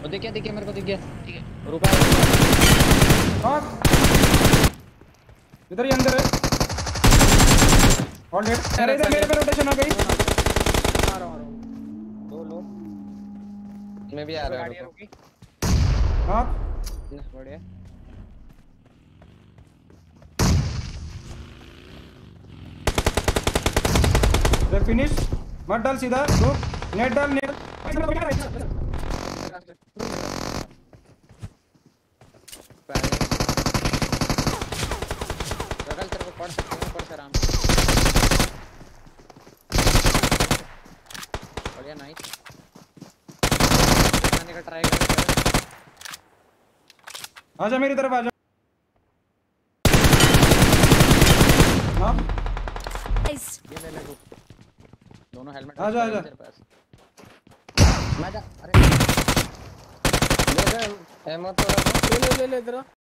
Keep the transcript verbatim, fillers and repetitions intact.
वो दिख गया दिख गया मेरे को दिख गया। ठीक है रुका हाँ इधर ही अंदर है और डेड। अरे इधर मेरे पे रोटेशन आ गई। आ रहा हूं आ रहा हूं दो लो मैं भी आ रहा गाड़ी हूं। रुकी हाँ बढ़िया ये फिनिश मत डाल सीधा रुक नेट डाल नेट रगल तेरे को पढ़ सकते हैं पढ़ से आराम से। बढ़िया नाइस आने का ट्राई कर। आजा मेरी तरफ आजा। हाँ ये ले ले तू दोनों हेलमेट आजा आजा तेरे पास। मैं जा अरे ले ले एमो तो ले ले ले ले इधर